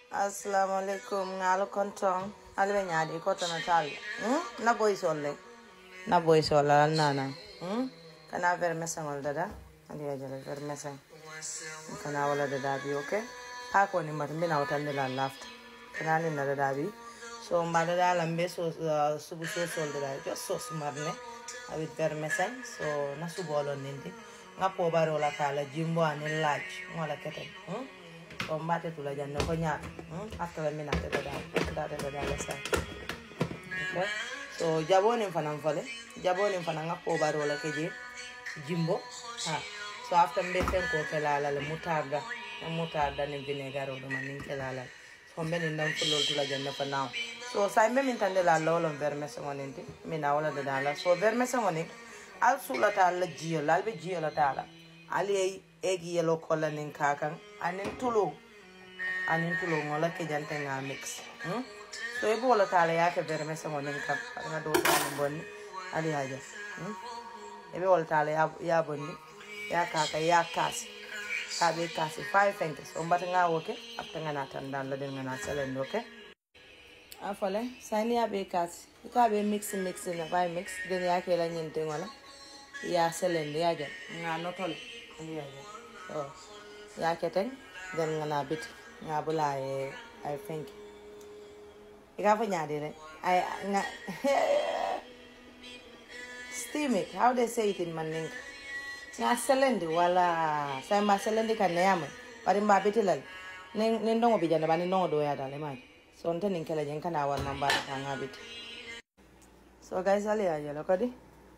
Assalamualaikum ngalo kontong alwe nyaadi ko tan tal na boy solle na boy solla nana kana ver mesangol dada ali ajala ver mesang kana wala dada bi okay ha ko ni mat mina watan la laft kana ni na dada bi so mbada dala mbe so subu so sol dada just so smarne avec ver mesang so na subolo nindi ngapo baro la kala jimbo ani laaj wala keten so mbate tula janne ko nyaat after la minute da la sa okay so jaboni fanam fale jaboni fananga ko baro la keje jimbo so after mbe fen ko kelala le mutarda ne vinegar o do man kelala so mbe ni ndam fulol tula janne fa naw so say mbe min tande la lolon vermese wonenti mina wala da la so vermese woni al sulata la jiyo la be jiyo la tala ali egi yelo kola nin kakan anin tulo ngola ke jante nga mix so e bola tala yake vermese mo nin kam nga do tan bonni ali haja e be wala tala ya bonni ya kaka ya kasi sabe kasi 5 fingers o mbata nga woke apta nga natan dan la den nga na selen okay afale sani ya be kasi ka be mix na vai mix den yake la nyinte ngola ya selen ya ja nga notol ali haja oh ya keteng den nga na bit nga bula I think ika fa nyaade re I nga steam it how they say it in Mandinka nga selendi wala sama selendi kan yama bari mba bitilal nen ndongo bijanda bani ndongo do ya dale ma so nte nin kala jen kana war mamba ta nga bit so guys ali ya jalo kodi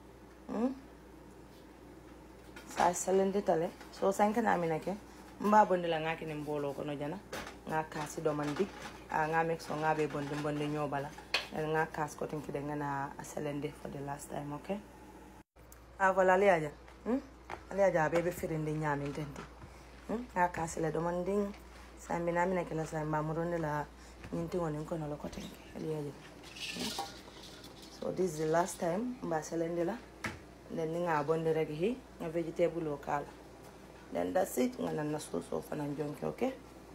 sa selendi tale so sanka na minake mba bondi la ngaki ni mbolo ko no jana nga kasi do man dik nga mix so nga be bondi nyobala nga kas ko tinki de ngana selende for the last time okay voilà ali aja ali aja be firinde nyami tenti nga kasi le do man ding samina mina kala samba muronde la nyinti wonin ko no ko tinki ali aja so this is the last time mba selende la then nga bondi rek hi nga vegetable local then that's it ngana na so fana jonke okay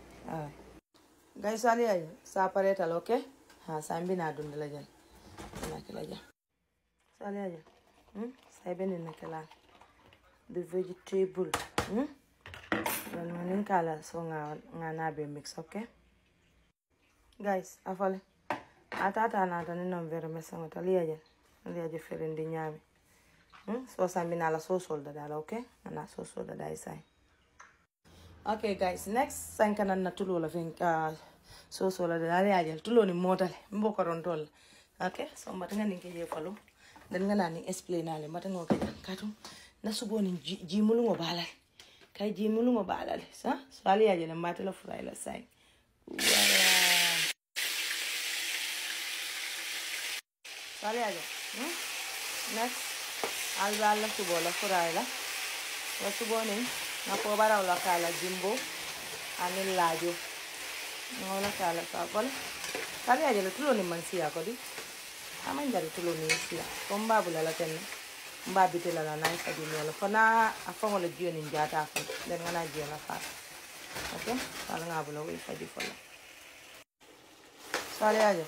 guys ali ay sa pareta okay sambi na dundala jan na kala ja sali aja sai benin na kala the vegetable dan manin kala so nga na be mix okay guys afale atata na tan non vero mesa ngotali aja ferindi nyami so sambi na la so solda okay na so solda dai sai. Okay guys, next sankana na tulo la fin so la dale ajal tulo ni motale mboko rontol. Okay, so matanga ninke je falo. Dan ngana ni explain ale matanga ko katu na subo ni jimulu ngo balal. Kay jimulu ngo balal, sa? So ali ajal matala fry la sai. Wala. Sali ajal. Next alba la subo la fry la. Wa subo ni na po bara la kala jimbo anil lajo ngola kala papal kali aja tulo ni mansia ko di aman jari tulo ni sia komba bula la ten mba bitela la nai fadi ni la fona afongo la jiyo ni jata fa den ngana jiyo la fa okay kala ngabula wi fadi fola sale aja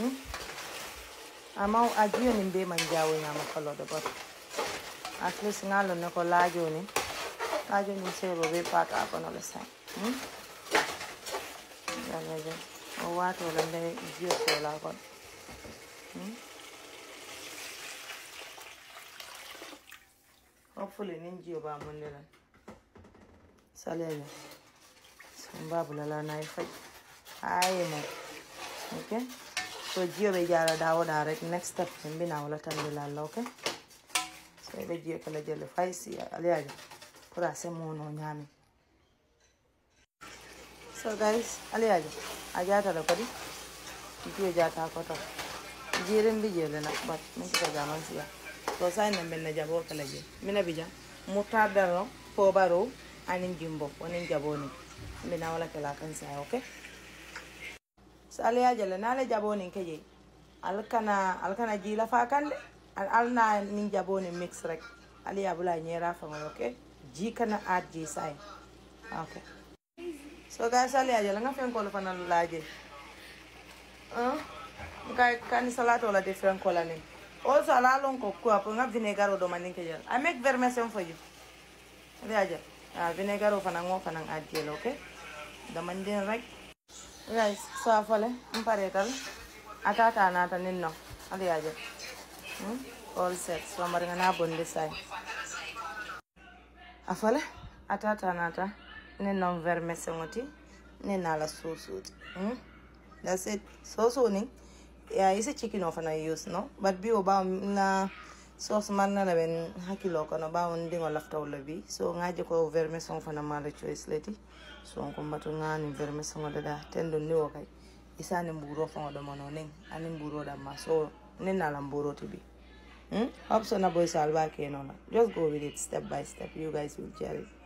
amau ajiyo ni be manjawo nyama falo do bot at least ngalo ne ko lajo ni aja ni sero be pata ko no le sai ya o wato la ne jiyo so la ko hopefully nin jiyo ba mun ne la sale ya samba bulala na ifai aye no okay so jiyo be jara dawo direct next step be na wala tan la okay so be jiyo kala jelle fay si ali aja pura se mono nyami so guys ali aja ajata da kodi jiyo jata ko to jiren bi jele na bat min ko jaman siya so sai na men na jabo kala je mina bija mutadaro po baro anin jimbo wonin jaboni mina wala kala kan sai okay so ali aja le na le jaboni keje alkana jila fa kande alna nin jaboni mix rek ali abula nyera fa okay ji kana add ji sai okay So guys, sali aja la nga fen ko fa na laje. Guys, can salad all a different color name. Also, allow long cook up on vinegar or dominican. I make vermicellin for you. There, vinegar of an off and add yellow, okay? The mandin right? Guys, so I follow imperator. Atata anata ninno. Adiaja. All set. So I'm going to on this side. I follow atata anata ninno vermicellin. Ninala so sweet. That's it. So soon. Yeah, it's a chicken off and I use no. But be about na sauce man na ben hakilo kono ba on dingo lafta wala bi. So ngaje ko vermicellin fa na mala choice leti. So on ko matu ngani vermicellin dada tendo ni wakay. Isa ni mburo fa ngodo mono ning ani mburo da ma so nina la mburo tibi. Hope so na boy salva ke no. Just go with it step by step. You guys will gel it.